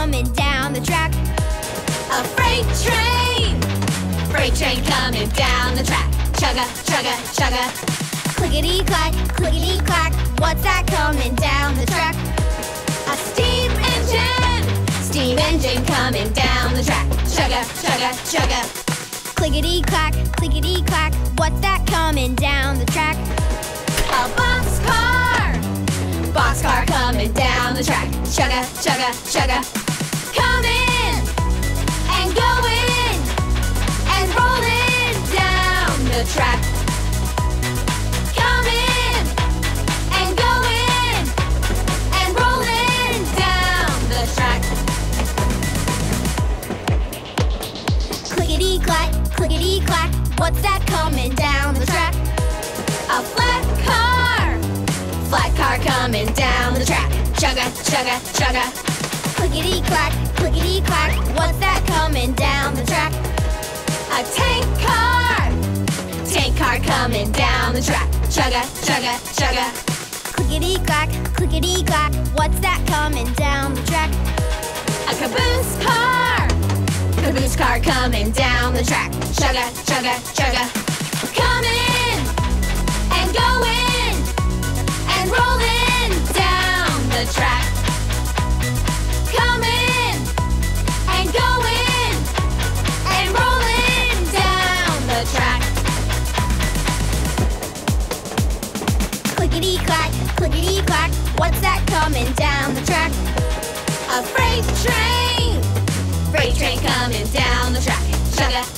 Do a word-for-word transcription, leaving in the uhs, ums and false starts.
coming down the track? A freight train! Freight train coming down the track. Chugga, chugga, chugga. Clickety-clack, clickety-clack. What's that coming down the track? A steam engine! Steam engine coming down the track. Chugga, chugga, chugga. Clickety-clack, clickety-clack. What's that coming down the track? A boxcar! Boxcar coming down the track. Chugga, chugga, chugga. Coming and going and rolling down the track. Coming and going and rolling down the track. Clickety-clack, clickety-clack. What's that coming down the track? A flat car! Flat car coming down the track. Chugga, chugga, chugga. Clickety-clack, clickety-clack. What's that coming down the track? A tank car! Tank car coming down the track. Chugga, chugga, chugga. Clickety-clack, clickety-clack. What's that coming down the track? A caboose car! Caboose car coming down the track. Chugga, chugga, chugga. Coming and going and rolling down the track. Coming and going and rolling down the track. Clickety-clack, clickety-clack. What's that coming down the track? A freight train! Freight train coming down the track. Chugga,